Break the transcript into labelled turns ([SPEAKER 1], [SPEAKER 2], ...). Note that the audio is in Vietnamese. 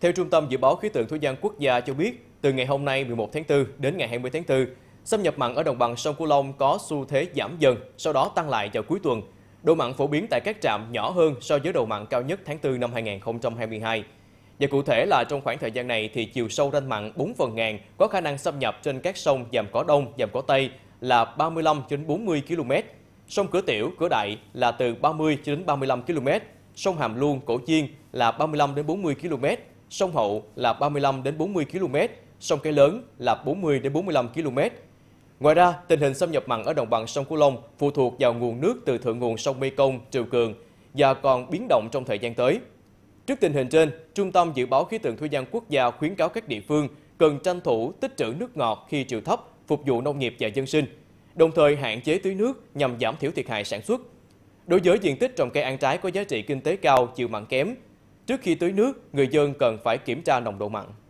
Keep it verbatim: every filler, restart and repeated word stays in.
[SPEAKER 1] Theo Trung tâm Dự báo Khí tượng Thủy văn Quốc gia cho biết, từ ngày hôm nay mười một tháng tư đến ngày hai mươi tháng tư, xâm nhập mặn ở đồng bằng sông Cửu Long có xu thế giảm dần, sau đó tăng lại vào cuối tuần. Độ mặn phổ biến tại các trạm nhỏ hơn so với độ mặn cao nhất tháng tư năm hai nghìn không trăm hai mươi hai. Và cụ thể là trong khoảng thời gian này thì chiều sâu ranh mặn bốn phần ngàn có khả năng xâm nhập trên các sông Vàm Cỏ Đông, Vàm Cỏ Tây là ba mươi lăm đến bốn mươi ki lô mét, sông Cửa Tiểu, Cửa Đại là từ ba mươi đến ba mươi lăm ki lô mét, sông Hàm Luông, Cổ Chiên là ba mươi lăm đến bốn mươi ki lô mét, sông Hậu là ba mươi lăm đến bốn mươi ki lô mét, sông Cái Lớn là bốn mươi đến bốn mươi lăm ki lô mét. Ngoài ra, tình hình xâm nhập mặn ở đồng bằng sông Cửu Long phụ thuộc vào nguồn nước từ thượng nguồn sông Mekong, triều cường và còn biến động trong thời gian tới. Trước tình hình trên, Trung tâm Dự báo Khí tượng Thủy văn Quốc gia khuyến cáo các địa phương cần tranh thủ tích trữ nước ngọt khi triều thấp, phục vụ nông nghiệp và dân sinh, đồng thời hạn chế tưới nước nhằm giảm thiểu thiệt hại sản xuất. Đối với diện tích trồng cây ăn trái có giá trị kinh tế cao, chịu mặn kém, trước khi tưới nước, người dân cần phải kiểm tra nồng độ mặn.